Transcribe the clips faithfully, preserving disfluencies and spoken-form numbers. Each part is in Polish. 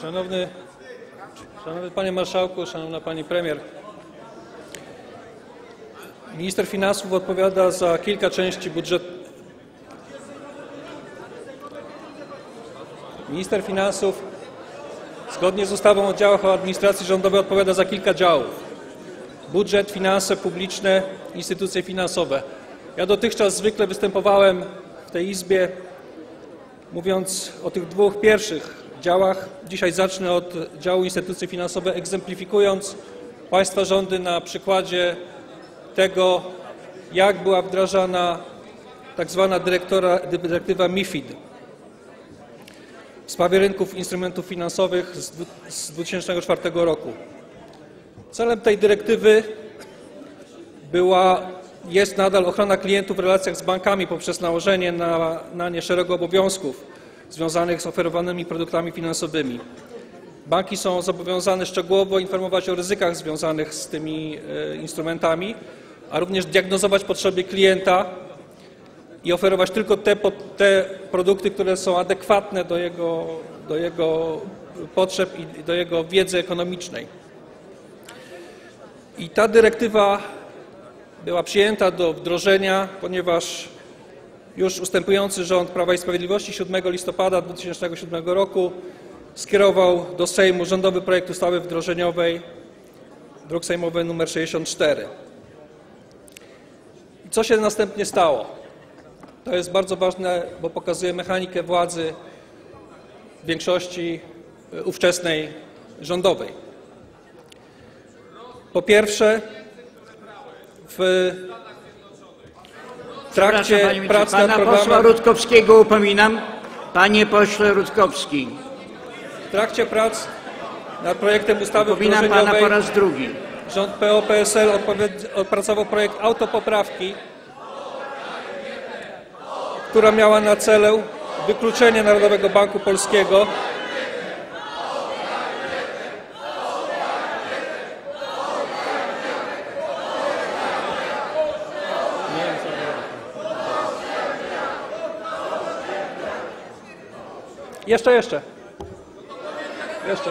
Szanowny, Szanowny Panie Marszałku, Szanowna Pani Premier. Minister Finansów odpowiada za kilka części budżetu. Minister Finansów zgodnie z ustawą o działach o administracji rządowej odpowiada za kilka działów. Budżet, finanse publiczne, instytucje finansowe. Ja dotychczas zwykle występowałem w tej Izbie mówiąc o tych dwóch pierwszych działach. Dzisiaj zacznę od działu instytucje finansowe, egzemplifikując państwa rządy na przykładzie tego, jak była wdrażana tak zwana dyrektywa MiFID w sprawie rynków instrumentów finansowych z dwa tysiące czwartego roku. Celem tej dyrektywy była, jest nadal ochrona klientów w relacjach z bankami poprzez nałożenie na, na nie szeregu obowiązków związanych z oferowanymi produktami finansowymi. Banki są zobowiązane szczegółowo informować o ryzykach związanych z tymi e, instrumentami, a również diagnozować potrzeby klienta i oferować tylko te, te produkty, które są adekwatne do jego, do jego potrzeb i do jego wiedzy ekonomicznej. I ta dyrektywa była przyjęta do wdrożenia, ponieważ już ustępujący rząd Prawa i Sprawiedliwości siódmego listopada dwa tysiące siódmego roku skierował do Sejmu rządowy projekt ustawy wdrożeniowej, druk sejmowy nr sześćdziesiąt cztery. I co się następnie stało? To jest bardzo ważne, bo pokazuje mechanikę władzy większości ówczesnej rządowej. Po pierwsze, w trakcie prac nad Pana programem... posła Rutkowskiego upominam. Panie pośle Rutkowski. W trakcie prac nad projektem ustawy Upominam wdrożeniowej pana po raz drugi. rząd P O P S L opracował projekt autopoprawki, która miała na celu wykluczenie Narodowego Banku Polskiego Jeszcze, jeszcze. Jeszcze.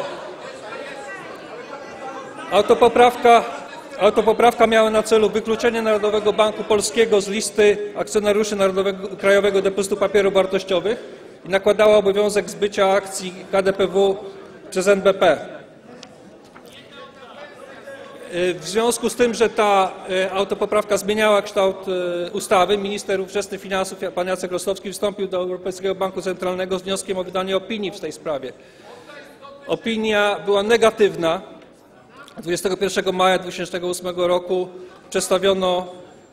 Autopoprawka, autopoprawka miała na celu wykluczenie Narodowego Banku Polskiego z listy akcjonariuszy Narodowego Krajowego Depozytu Papierów Wartościowych i nakładała obowiązek zbycia akcji K D P W przez N B P. W związku z tym, że ta autopoprawka zmieniała kształt ustawy, minister ówczesny finansów pan Jacek Rostowski wystąpił do Europejskiego Banku Centralnego z wnioskiem o wydanie opinii w tej sprawie. Opinia była negatywna. dwudziestego pierwszego maja dwa tysiące ósmego roku przedstawiono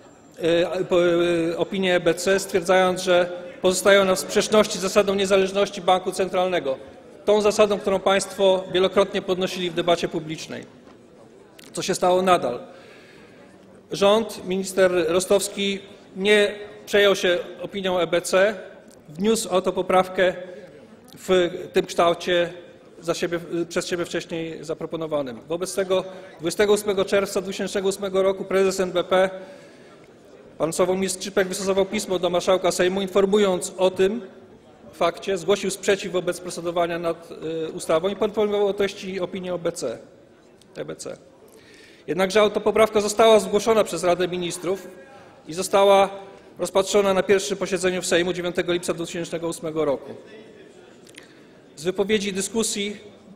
opinię E B C, stwierdzając, że pozostaje ona w sprzeczności z zasadą niezależności banku centralnego. Tą zasadą, którą państwo wielokrotnie podnosili w debacie publicznej. Co się stało nadal? Rząd, minister Rostowski nie przejął się opinią E B C, wniósł autopoprawkę w tym kształcie za siebie, przez siebie wcześniej zaproponowanym. Wobec tego dwudziestego ósmego czerwca dwa tysiące ósmego roku prezes N B P, pan Sławomir Skrzypek, wystosował pismo do marszałka Sejmu, informując o tym fakcie, zgłosił sprzeciw wobec procedowania nad ustawą i poinformował o treści opinii E B C. Jednakże autopoprawka została zgłoszona przez Radę Ministrów i została rozpatrzona na pierwszym posiedzeniu w Sejmu dziewiątego lipca dwa tysiące ósmego roku. Z wypowiedzi dyskusji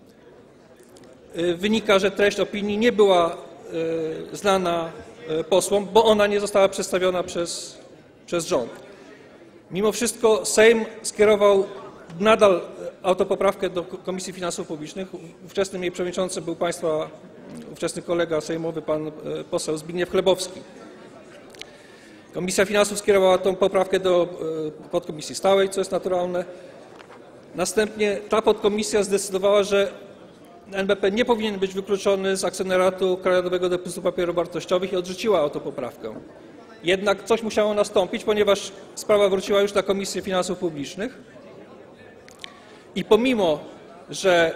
wynika, że treść opinii nie była znana posłom, bo ona nie została przedstawiona przez, przez rząd. Mimo wszystko Sejm skierował nadal autopoprawkę do Komisji Finansów Publicznych. Ówczesnym jej przewodniczącym był państwa ówczesny kolega sejmowy, pan poseł Zbigniew Chlebowski. Komisja Finansów skierowała tę poprawkę do podkomisji stałej, co jest naturalne. Następnie ta podkomisja zdecydowała, że N B P nie powinien być wykluczony z akcjonariatu Krajowego Depozytu Papierów Wartościowych i odrzuciła autopoprawkę. Jednak coś musiało nastąpić, ponieważ sprawa wróciła już na Komisję Finansów Publicznych i pomimo, że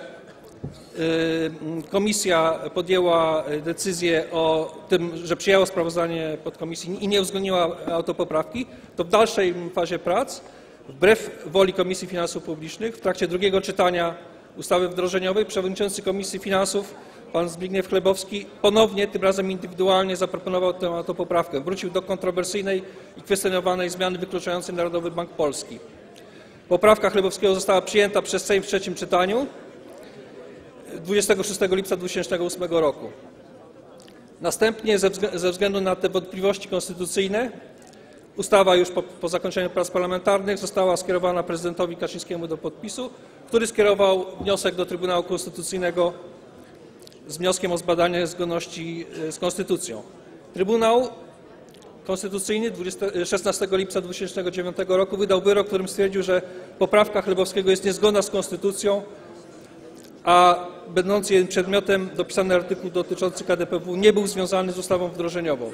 komisja podjęła decyzję o tym, że przyjęła sprawozdanie podkomisji i nie uwzględniła autopoprawki, to w dalszej fazie prac, wbrew woli Komisji Finansów Publicznych, w trakcie drugiego czytania ustawy wdrożeniowej przewodniczący Komisji Finansów pan Zbigniew Chlebowski ponownie, tym razem indywidualnie, zaproponował tę tę poprawkę. Wrócił do kontrowersyjnej i kwestionowanej zmiany wykluczającej Narodowy Bank Polski. Poprawka Chlebowskiego została przyjęta przez Sejm w trzecim czytaniu dwudziestego szóstego lipca dwa tysiące ósmego roku. Następnie ze względu na te wątpliwości konstytucyjne ustawa już po, po zakończeniu prac parlamentarnych została skierowana prezydentowi Kaczyńskiemu do podpisu, który skierował wniosek do Trybunału Konstytucyjnego z wnioskiem o zbadanie zgodności z konstytucją. Trybunał Konstytucyjny szesnastego lipca dwa tysiące dziewiątego roku wydał wyrok, w którym stwierdził, że poprawka Chlebowskiego jest niezgodna z konstytucją, a będący jej przedmiotem dopisany artykuł dotyczący K D P W nie był związany z ustawą wdrożeniową.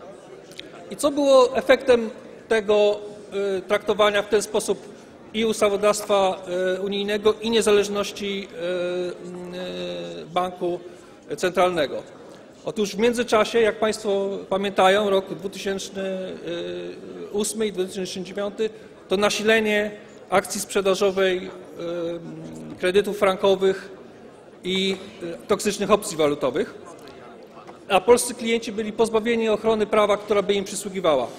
I co było efektem tego y, traktowania w ten sposób i ustawodawstwa y, unijnego, i niezależności y, y, banku centralnego? Otóż w międzyczasie, jak Państwo pamiętają, rok dwa tysiące ósmy i dwa tysiące dziewiąty to nasilenie akcji sprzedażowej y, kredytów frankowych i y, toksycznych opcji walutowych, a polscy klienci byli pozbawieni ochrony prawa, która by im przysługiwała.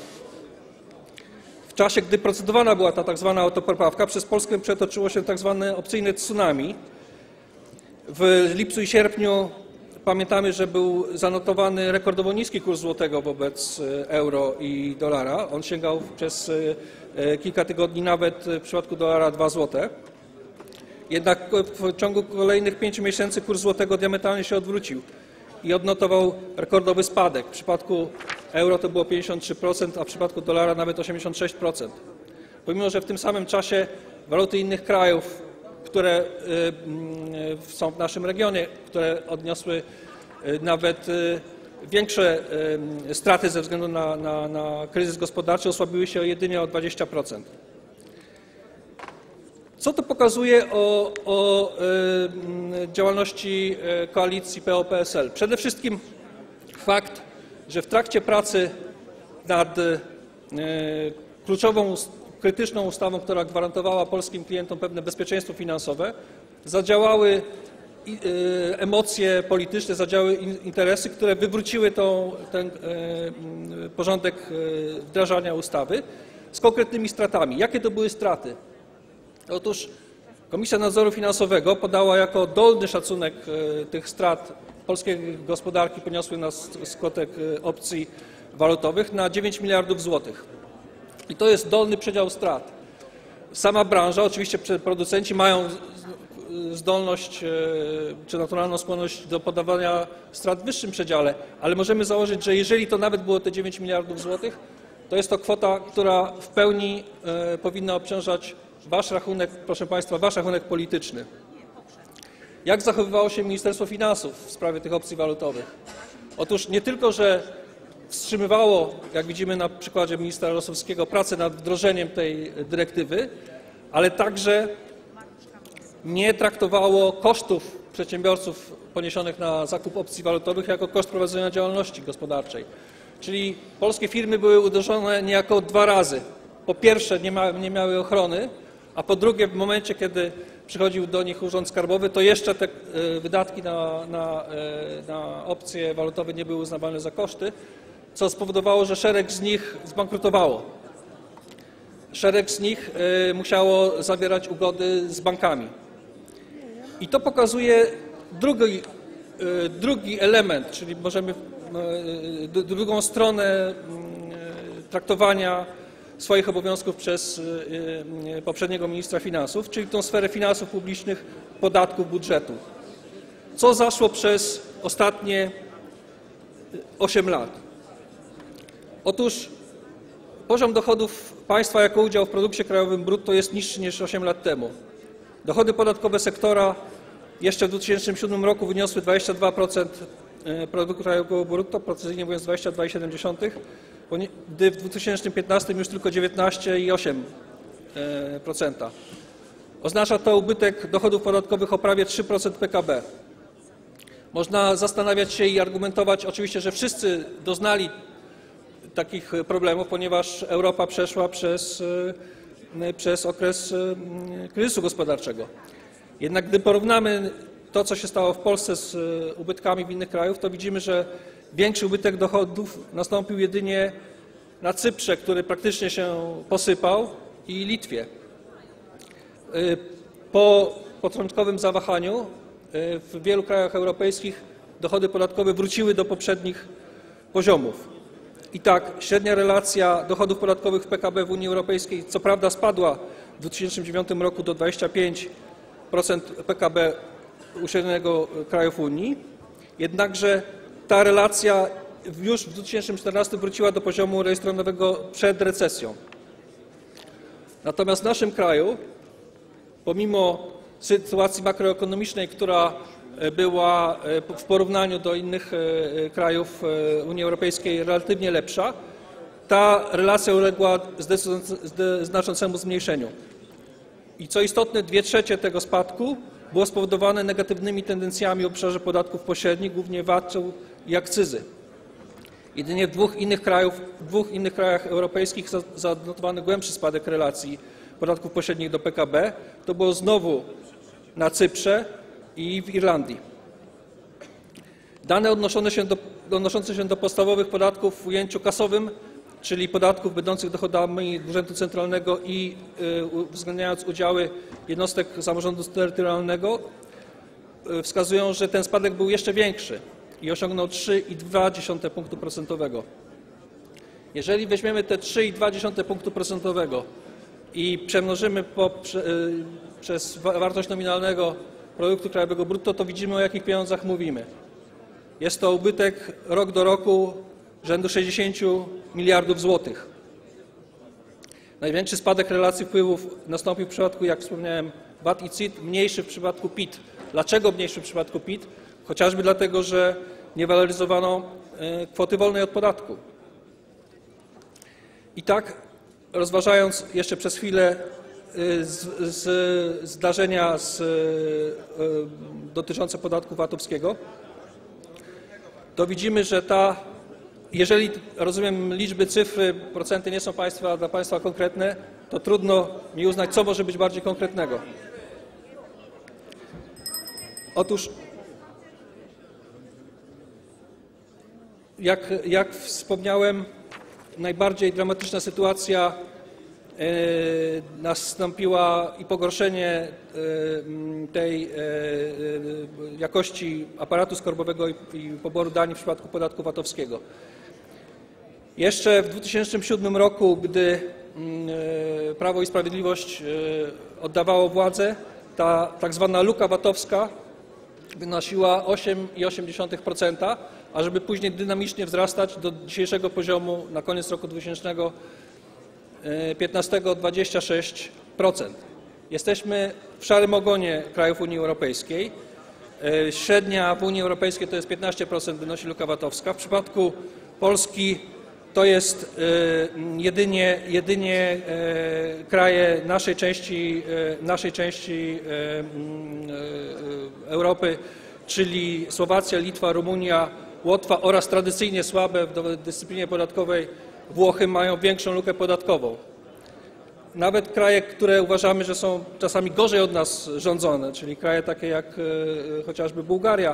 W czasie, gdy procedowana była ta tak zwana autopoprawka, przez Polskę przetoczyło się tak zwane opcyjne tsunami. W lipcu i sierpniu pamiętamy, że był zanotowany rekordowo niski kurs złotego wobec euro i dolara. On sięgał przez kilka tygodni nawet w przypadku dolara dwa złote. Jednak w ciągu kolejnych pięciu miesięcy kurs złotego diametralnie się odwrócił i odnotował rekordowy spadek. W przypadku euro to było pięćdziesiąt trzy procent, a w przypadku dolara nawet osiemdziesiąt sześć procent. Pomimo że w tym samym czasie waluty innych krajów, które są w naszym regionie, które odniosły nawet większe straty ze względu na, na, na kryzys gospodarczy, osłabiły się jedynie o dwadzieścia procent. Co to pokazuje o, o y, działalności koalicji P O P S L? Przede wszystkim fakt, że w trakcie pracy nad y, kluczową, krytyczną ustawą, która gwarantowała polskim klientom pewne bezpieczeństwo finansowe, zadziałały y, emocje polityczne, zadziałały interesy, które wywróciły tą, ten y, porządek y, wdrażania ustawy z konkretnymi stratami. Jakie to były straty? Otóż Komisja Nadzoru Finansowego podała jako dolny szacunek tych strat polskiej gospodarki poniosły na skutek opcji walutowych na dziewięć miliardów złotych. I to jest dolny przedział strat. Sama branża, oczywiście producenci mają zdolność czy naturalną skłonność do podawania strat w wyższym przedziale, ale możemy założyć, że jeżeli to nawet było te dziewięć miliardów złotych, to jest to kwota, która w pełni powinna obciążać Wasz rachunek, proszę Państwa, Wasz rachunek polityczny. Jak zachowywało się Ministerstwo Finansów w sprawie tych opcji walutowych? Otóż nie tylko, że wstrzymywało, jak widzimy na przykładzie ministra Rostowskiego, pracę nad wdrożeniem tej dyrektywy, ale także nie traktowało kosztów przedsiębiorców poniesionych na zakup opcji walutowych jako koszt prowadzenia działalności gospodarczej. Czyli polskie firmy były uderzone niejako dwa razy. Po pierwsze nie, ma, nie miały ochrony, a po drugie w momencie, kiedy przychodził do nich Urząd Skarbowy, to jeszcze te wydatki na, na, na opcje walutowe nie były uznawane za koszty, co spowodowało, że szereg z nich zbankrutowało. Szereg z nich musiało zawierać ugody z bankami. I to pokazuje drugi, drugi element, czyli możemy drugą stronę traktowania swoich obowiązków przez poprzedniego ministra finansów, czyli tą sferę finansów publicznych, podatków, budżetu. Co zaszło przez ostatnie osiem lat? Otóż poziom dochodów państwa jako udział w produkcie krajowym brutto jest niższy niż osiem lat temu. Dochody podatkowe sektora jeszcze w dwa tysiące siódmym roku wyniosły dwadzieścia dwa procent produktu krajowego brutto, precyzyjnie mówiąc dwadzieścia dwa przecinek siedem procent, gdy w dwa tysiące piętnastym już tylko dziewiętnaście przecinek osiem procent. Oznacza to ubytek dochodów podatkowych o prawie trzy procent P K B. Można zastanawiać się i argumentować oczywiście, że wszyscy doznali takich problemów, ponieważ Europa przeszła przez, przez okres kryzysu gospodarczego. Jednak gdy porównamy to, co się stało w Polsce z ubytkami w innych krajach, to widzimy, że większy ubytek dochodów nastąpił jedynie na Cyprze, który praktycznie się posypał, i Litwie. Po początkowym zawahaniu w wielu krajach europejskich dochody podatkowe wróciły do poprzednich poziomów. I tak średnia relacja dochodów podatkowych w P K B w Unii Europejskiej co prawda spadła w dwa tysiące dziewiątym roku do dwudziestu pięciu procent P K B średniego krajów Unii, jednakże ta relacja już w dwa tysiące czternastym wróciła do poziomu rejestrowanego przed recesją. Natomiast w naszym kraju, pomimo sytuacji makroekonomicznej, która była w porównaniu do innych krajów Unii Europejskiej relatywnie lepsza, ta relacja uległa znaczącemu zmniejszeniu. I co istotne, dwie trzecie tego spadku było spowodowane negatywnymi tendencjami w obszarze podatków pośrednich, głównie V A T-u i akcyzy. Jedynie w dwóch innych, krajów, w dwóch innych krajach europejskich zanotowano głębszy spadek relacji podatków pośrednich do P K B. To było znowu na Cyprze i w Irlandii. Dane odnoszące się do, odnoszące się do podstawowych podatków w ujęciu kasowym, czyli podatków będących dochodami urzędu centralnego i uwzględniając udziały jednostek samorządu terytorialnego, wskazują, że ten spadek był jeszcze większy i osiągnął trzy i dwa dziesiąte punktu procentowego. Jeżeli weźmiemy te trzy i dwa dziesiąte punktu procentowego i przemnożymy po, prze, przez wartość nominalnego produktu krajowego brutto, to widzimy, o jakich pieniądzach mówimy. Jest to ubytek rok do roku rzędu sześćdziesięciu miliardów złotych. Największy spadek relacji wpływów nastąpił w przypadku, jak wspomniałem, V A T i C I T, mniejszy w przypadku P I T. Dlaczego mniejszy w przypadku P I T? Chociażby dlatego, że nie waloryzowano kwoty wolnej od podatku. I tak, rozważając jeszcze przez chwilę z, z, zdarzenia z, dotyczące podatku V A T-owskiego, to widzimy, że ta, jeżeli, rozumiem, liczby, cyfry, procenty nie są państwa, dla Państwa konkretne, to trudno mi uznać, co może być bardziej konkretnego. Otóż, jak, jak wspomniałem, najbardziej dramatyczna sytuacja e, nastąpiła i pogorszenie e, tej e, jakości aparatu skarbowego i, i poboru danin w przypadku podatku V A T-owskiego. Jeszcze w dwa tysiące siódmym roku, gdy e, Prawo i Sprawiedliwość e, oddawało władzę, ta tak zwana luka V A T-owska wynosiła osiem i osiem dziesiątych procent, a żeby później dynamicznie wzrastać do dzisiejszego poziomu na koniec roku dwa tysiące piętnastego dwadzieścia sześć procent. Jesteśmy w szarym ogonie krajów Unii Europejskiej. Średnia w Unii Europejskiej to jest piętnaście procent, wynosi luka V A T-owska. W przypadku Polski to jest jedynie, jedynie kraje naszej części, naszej części Europy, czyli Słowacja, Litwa, Rumunia, Łotwa oraz tradycyjnie słabe w dyscyplinie podatkowej Włochy mają większą lukę podatkową. Nawet kraje, które uważamy, że są czasami gorzej od nas rządzone, czyli kraje takie jak chociażby Bułgaria,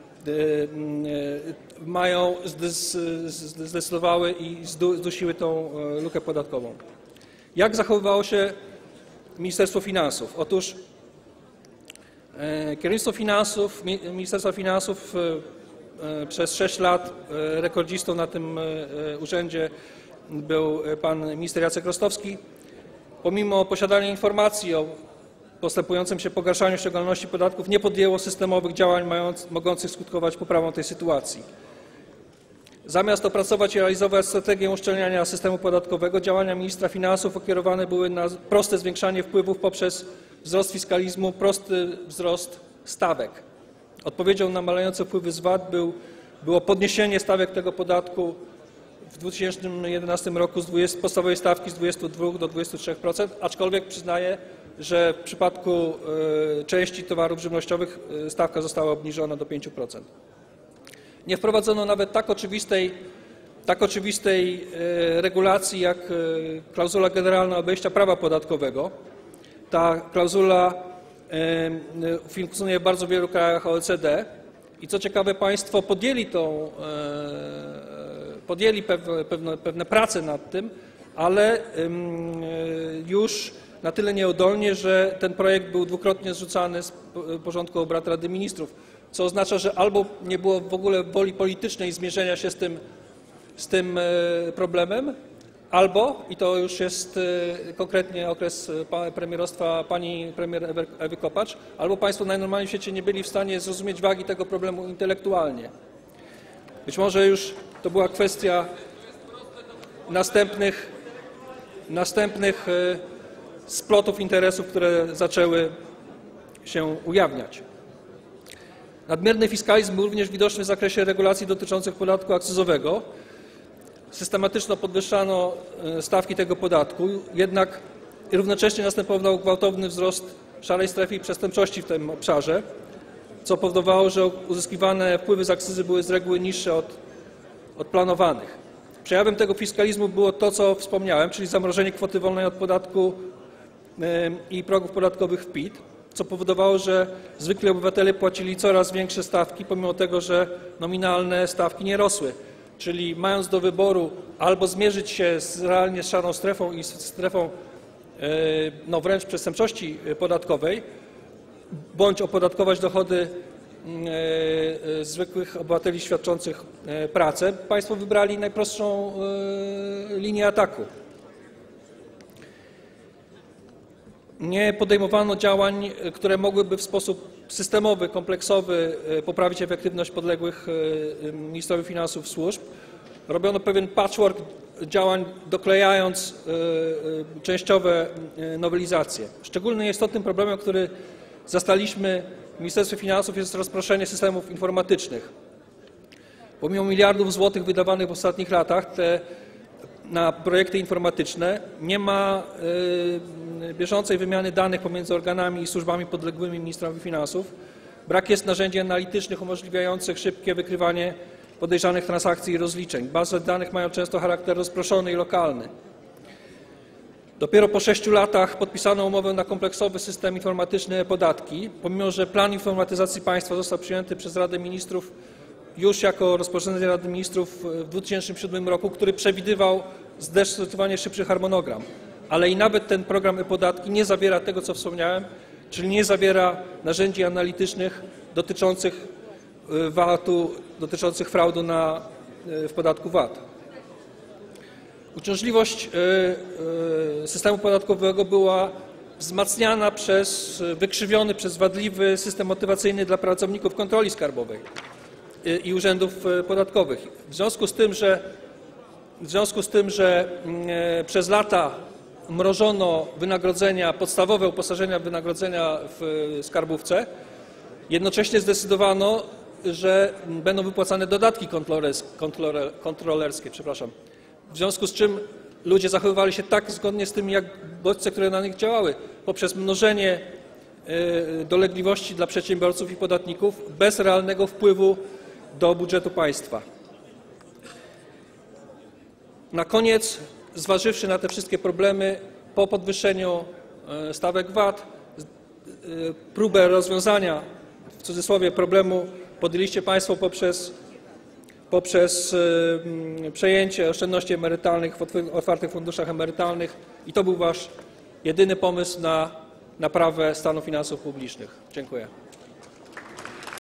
mają, zdecydowały i zdusiły tą lukę podatkową. Jak zachowywało się Ministerstwo Finansów? Otóż kierownictwo finansów, Ministerstwa Finansów przez sześć lat rekordzistą na tym urzędzie był pan minister Jacek Rostowski. Pomimo posiadania informacji o postępującym się pogarszaniu ściągalności podatków nie podjęło systemowych działań mając, mogących skutkować poprawą tej sytuacji. Zamiast opracować i realizować strategię uszczelniania systemu podatkowego, działania ministra finansów ukierowane były na proste zwiększanie wpływów poprzez wzrost fiskalizmu, prosty wzrost stawek. Odpowiedzią na malejące wpływy z V A T był, było podniesienie stawek tego podatku w dwa tysiące jedenastym roku z dwudziestu, podstawowej stawki z dwudziestu dwóch do dwudziestu trzech procent, aczkolwiek przyznaję, że w przypadku y, części towarów żywnościowych y, stawka została obniżona do pięciu procent. Nie wprowadzono nawet tak oczywistej, tak oczywistej y, regulacji jak y, klauzula generalna obejścia prawa podatkowego. Ta klauzula funkcjonuje w bardzo wielu krajach O E C D i co ciekawe Państwo podjęli, tą, podjęli pewne, pewne, pewne prace nad tym, ale już na tyle nieudolnie, że ten projekt był dwukrotnie zrzucany z porządku obrad Rady Ministrów, co oznacza, że albo nie było w ogóle woli politycznej zmierzenia się z tym, z tym problemem, albo, i to już jest konkretnie okres premierostwa pani premier Ewy Kopacz, albo Państwo najnormalniej w świecie nie byli w stanie zrozumieć wagi tego problemu intelektualnie. Być może już to była kwestia następnych, następnych splotów interesów, które zaczęły się ujawniać. Nadmierny fiskalizm był również widoczny w zakresie regulacji dotyczących podatku akcyzowego. Systematycznie podwyższano stawki tego podatku, jednak równocześnie następował gwałtowny wzrost szarej strefy i przestępczości w tym obszarze, co powodowało, że uzyskiwane wpływy z akcyzy były z reguły niższe od, od planowanych. Przejawem tego fiskalizmu było to, co wspomniałem, czyli zamrożenie kwoty wolnej od podatku i progów podatkowych w P I T, co powodowało, że zwykli obywatele płacili coraz większe stawki, pomimo tego, że nominalne stawki nie rosły. Czyli mając do wyboru albo zmierzyć się z, realnie z szarą strefą i strefą no wręcz przestępczości podatkowej, bądź opodatkować dochody zwykłych obywateli świadczących pracę, Państwo wybrali najprostszą linię ataku. Nie podejmowano działań, które mogłyby w sposób systemowy, kompleksowy poprawić efektywność podległych ministrowi finansów służb. Robiono pewien patchwork działań, doklejając częściowe nowelizacje. Szczególnie istotnym problemem, który zastaliśmy w Ministerstwie Finansów, jest rozproszenie systemów informatycznych. Pomimo miliardów złotych wydawanych w ostatnich latach te, na projekty informatyczne nie ma y, bieżącej wymiany danych pomiędzy organami i służbami podległymi ministrowi finansów. Brak jest narzędzi analitycznych umożliwiających szybkie wykrywanie podejrzanych transakcji i rozliczeń. Bazy danych mają często charakter rozproszony i lokalny. Dopiero po sześciu latach podpisano umowę na kompleksowy system informatyczny e-Podatki, pomimo że plan informatyzacji państwa został przyjęty przez Radę Ministrów już jako rozporządzenie Rady Ministrów w dwa tysiące siódmym roku, który przewidywał zdecydowanie szybszy harmonogram. Ale i nawet ten program e-Podatki nie zawiera tego, co wspomniałem, czyli nie zawiera narzędzi analitycznych dotyczących V A T-u, dotyczących fraudu na, w podatku V A T. Uciążliwość systemu podatkowego była wzmacniana przez wykrzywiony, przez wadliwy system motywacyjny dla pracowników kontroli skarbowej i urzędów podatkowych. W związku z tym, że, w związku z tym, że przez lata mrożono wynagrodzenia, podstawowe uposażenia wynagrodzenia w skarbówce, jednocześnie zdecydowano, że będą wypłacane dodatki kontrolerskie, przepraszam. W związku z czym ludzie zachowywali się tak zgodnie z tym, jak bodźce, które na nich działały, poprzez mnożenie dolegliwości dla przedsiębiorców i podatników bez realnego wpływu do budżetu państwa. Na koniec, zważywszy na te wszystkie problemy, po podwyższeniu stawek V A T, próbę rozwiązania, w cudzysłowie, problemu podjęliście Państwo poprzez, poprzez przejęcie oszczędności emerytalnych w otwartych funduszach emerytalnych i to był Wasz jedyny pomysł na naprawę stanu finansów publicznych. Dziękuję.